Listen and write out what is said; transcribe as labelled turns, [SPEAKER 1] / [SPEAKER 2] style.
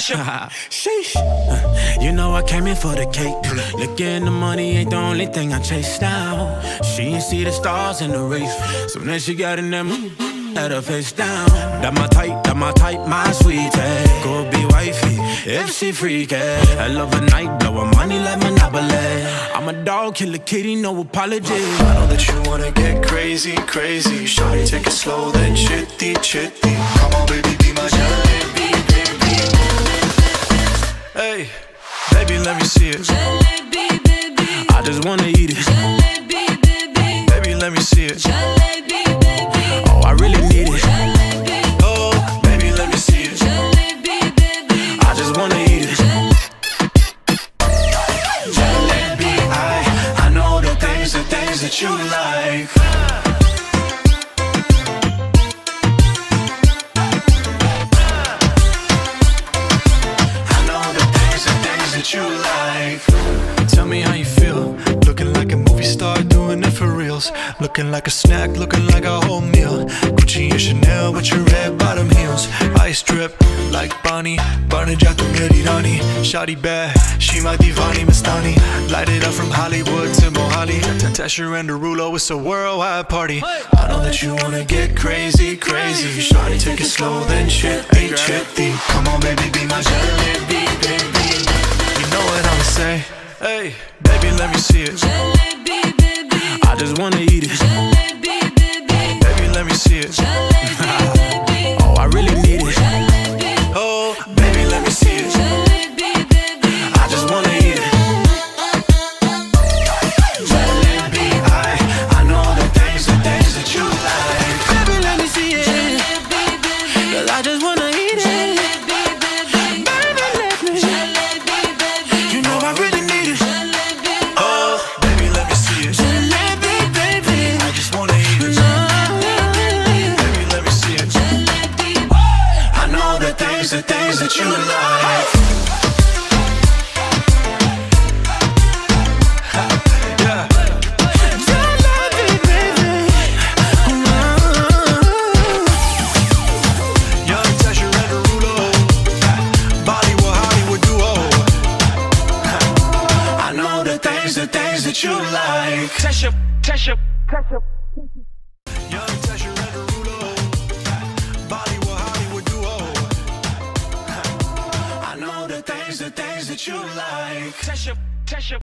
[SPEAKER 1] Sheesh. You know I came in for the cake. Looking the money ain't the only thing I chase now. She ain't see the stars in the race, so then she got in them, had her face down. That my type, my sweetie. Go be wifey if she freaky. I love a night, blow her money like Monopoly. I'm a dog, kill a kitty, no apology.
[SPEAKER 2] I know that you wanna get crazy, crazy. Shawty, take it slow, then chitty, chitty. Come on, baby, be my jalebi, baby. Hey, baby, let me see it.
[SPEAKER 3] Jalebi, baby.
[SPEAKER 1] I just wanna eat it.
[SPEAKER 3] Jalebi, baby.
[SPEAKER 2] Baby, let me see it.
[SPEAKER 3] Jalebi, baby.
[SPEAKER 1] Oh, I really need it.
[SPEAKER 3] Jalebi.
[SPEAKER 2] Oh, baby, let me see it.
[SPEAKER 3] Jalebi, baby.
[SPEAKER 1] I just wanna eat it.
[SPEAKER 2] Jalebi, I know the things that you like. I know the things that you like. Tell me how you feel. Looking like a movie star, doing it for reals. Looking like a snack, looking like a whole meal. Gucci and Chanel with your red bottom heels. Ice drip like Bonnie, burn it tu Merirani. Shawty bad, she my divani Mastani. Light it up from Hollywood to Mohali. Tesher and Derulo, it's a worldwide party. I know that you wanna get crazy, crazy. Shawty, take it slow, then chitty, chitty. Come on, baby, be my jalebi, baby. You know what I'ma say? Hey, baby, let me see it.
[SPEAKER 3] Jalebi, baby.
[SPEAKER 1] I just wanna eat it.
[SPEAKER 3] Jalebi, baby.
[SPEAKER 2] Baby, let me see it.
[SPEAKER 3] Jalebi, baby.
[SPEAKER 1] Oh, I really need it.
[SPEAKER 3] Jalebi,
[SPEAKER 2] Oh, baby, let me see it.
[SPEAKER 3] jalebi, baby.
[SPEAKER 2] I just wanna eat it. Jalebi, I know the things that you like.
[SPEAKER 1] Baby, let me see it.
[SPEAKER 3] Jalebi, baby.
[SPEAKER 1] 'Cause I just wanna eat it.
[SPEAKER 3] Jalebi, baby.
[SPEAKER 1] Baby, let me.
[SPEAKER 3] Jalebi, baby.
[SPEAKER 1] You know I really need it.
[SPEAKER 3] Jalebi,
[SPEAKER 2] Oh, baby, let me see it.
[SPEAKER 1] Jalebi, baby.
[SPEAKER 2] I just wanna eat it. Baby, let me see it.
[SPEAKER 3] jalebi.
[SPEAKER 2] I know the things that you like. Yeah.
[SPEAKER 1] Jalebi, baby.
[SPEAKER 2] Young Tesher and Derulo, Bollywood, Hollywood duo. I know the things that you like.
[SPEAKER 1] Tesher.
[SPEAKER 2] Young Tesher and Derulo, Bollywood, Hollywood duo. I know the things that you like.
[SPEAKER 1] Tesher.